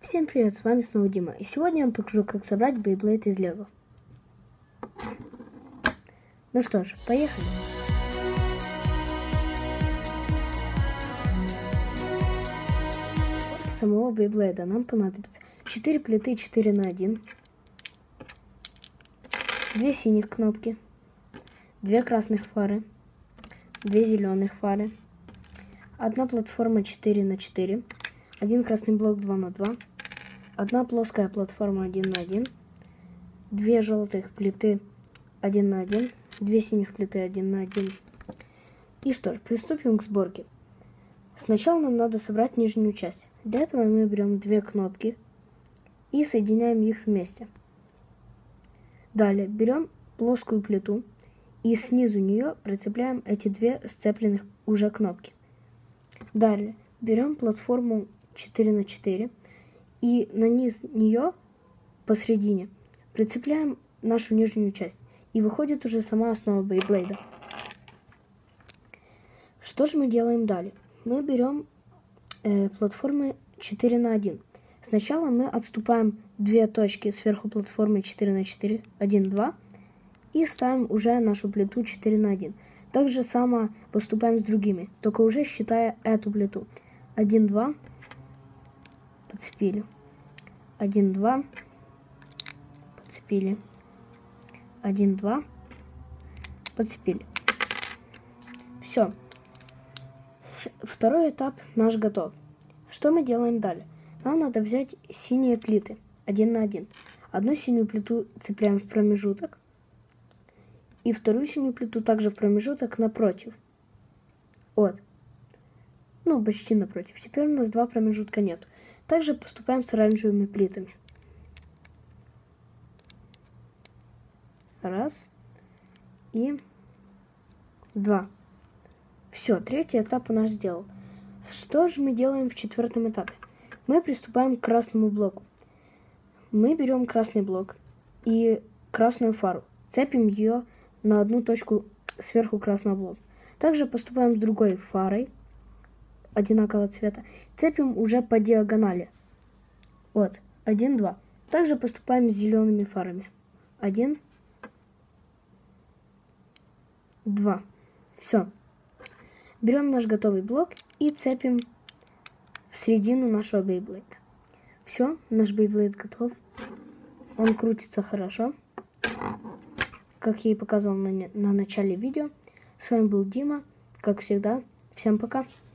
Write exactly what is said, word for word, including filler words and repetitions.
Всем привет, с вами снова Дима, и сегодня я вам покажу, как собрать Beyblade из Лего. Ну что ж, поехали! Для самого Beyblade нам понадобится четыре плиты четыре на один, две синих кнопки, две красных фары, две зеленых фары, одна платформа четыре на четыре, один красный блок два на два, одна плоская платформа один на один, две желтых плиты один на один, две синих плиты один на один. И что ж, приступим к сборке. Сначала нам надо собрать нижнюю часть. Для этого мы берем две кнопки и соединяем их вместе. Далее берем плоскую плиту и снизу нее прицепляем эти две сцепленных уже кнопки. Далее берем платформу четыре на четыре и на низ нее посередине прицепляем нашу нижнюю часть. И выходит уже сама основа Beyblade. Что же мы делаем далее? Мы берем э, платформы четыре на один. Сначала мы отступаем две точки сверху платформы четыре на четыре, один, два. И ставим уже нашу плиту четыре на один. Так же само поступаем с другими, только уже считая эту плиту. один, два. Подцепили. один, два. Подцепили. один, два. Подцепили. Все. Второй этап наш готов. Что мы делаем далее? Нам надо взять синие плиты один на один. Одну синюю плиту цепляем в промежуток. И вторую синюю плиту также в промежуток напротив. Вот. Ну, почти напротив. Теперь у нас два промежутка нет. Также поступаем с оранжевыми плитами. Раз. И два. Все, третий этап у нас сделал. Что же мы делаем в четвертом этапе? Мы приступаем к красному блоку. Мы берем красный блок и красную фару. Цепим ее на одну точку сверху красного блока. Также поступаем с другой фарой одинакового цвета. Цепим уже по диагонали. Вот, один, два. Также поступаем с зелеными фарами. один, два. Все. Берем наш готовый блок и цепим в середину нашего Beyblade. Все, наш Beyblade готов. Он крутится хорошо, как я и показывал на, на начале видео. С вами был Дима. Как всегда, всем пока.